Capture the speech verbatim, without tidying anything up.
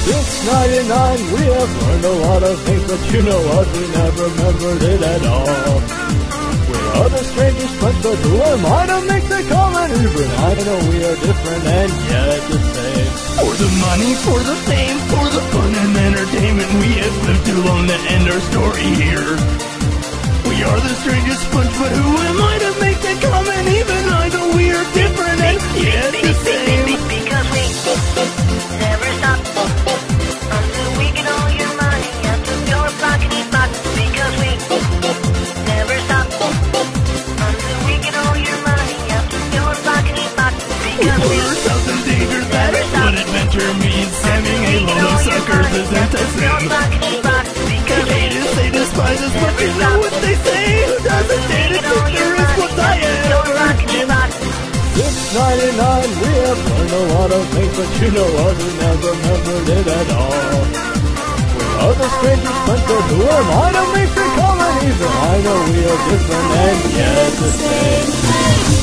Since ninety-nine we have learned a lot of things, but you know what, we never remembered it at all. We are the strangest bunch, but who am I to make the comment? Even I know we are different and yet the same. For the money, for the fame, for the fun and entertainment, we have lived too long to end our story here. We are the strangest bunch, but who am I to make the comment? Even I know we are different and yet the same. Because we never stop until we get all your money out of your pockety pot. Because we never stop until we get all your money out of your pockety pot. Because we We're something dangerous, that is what adventure means. Having a load of suckers isn't a sin. They hate us, they despise us, but you know what they say. Who doesn't date a sister is what I ever been. Since ninety-nine we have learned a lot of things, but you know what, we never remembered it at all. We are the strangest bunch, but who am I to make the comment? Even I know we are different and yet the same.